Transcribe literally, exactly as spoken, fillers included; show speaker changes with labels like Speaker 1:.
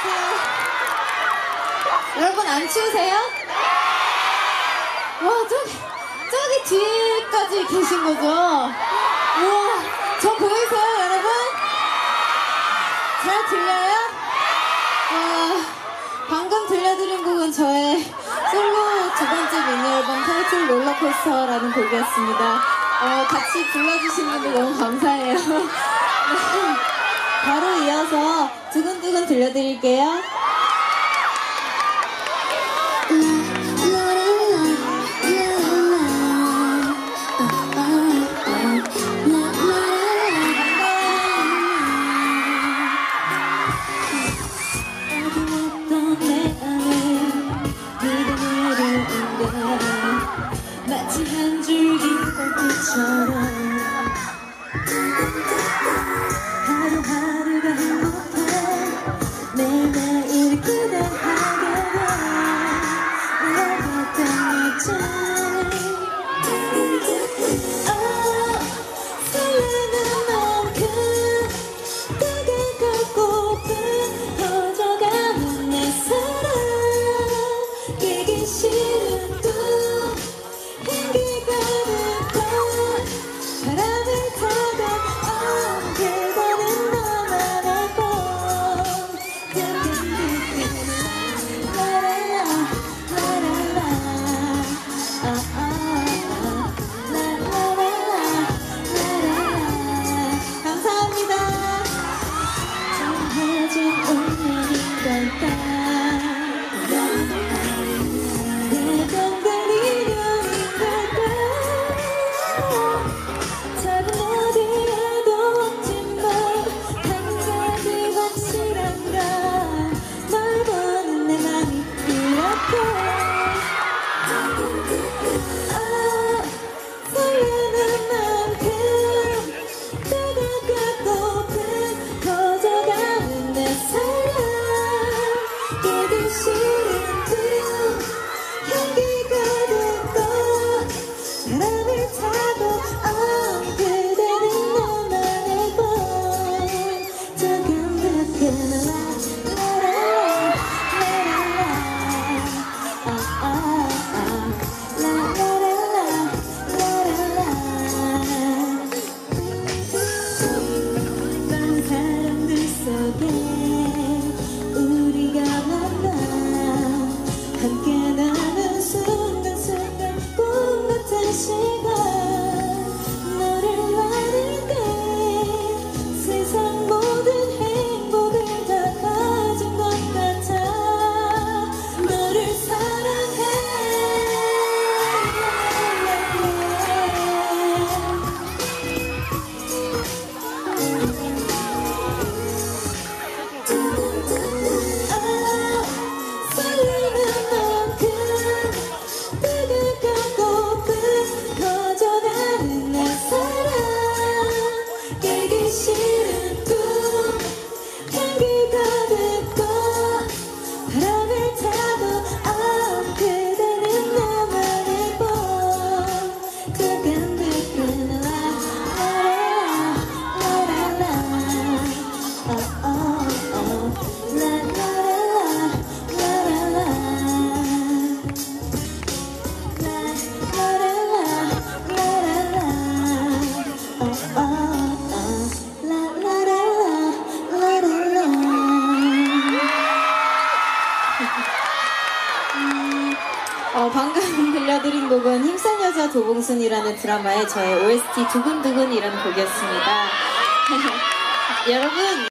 Speaker 1: 여러분 안 추우세요? 와, 저기, 저기 뒤에까지 계신 거죠? 우와, 저 보이세요, 여러분? 잘 들려요? 와, 방금 들려드린 곡은 저의 솔로 두 번째 미니 앨범 타이틀 롤러코스터라는 곡이었습니다. 어, 같이 불러주신 분들 너무 감사해요. 바로 이어서 두근두근 들려드릴게요.
Speaker 2: 마치 한 줄기 꽃처럼 하루하루가 행복해 매일매일 기대하게 돼 내가 떠났잖아. 설레는 만큼 다가가고픈 퍼져가는 내 사랑 깨기 싫은 꿈 바람을 타고 언제가는 너만의 꿈 라라라 라라라 라라라 라라라
Speaker 1: 감사합니다.
Speaker 2: 정해진 운명인 걸까.
Speaker 1: 어, 방금 들려드린 곡은 힘센 여자 도봉순이라는 드라마의 저의 오에스티 두근두근이라는 곡이었습니다. 여러분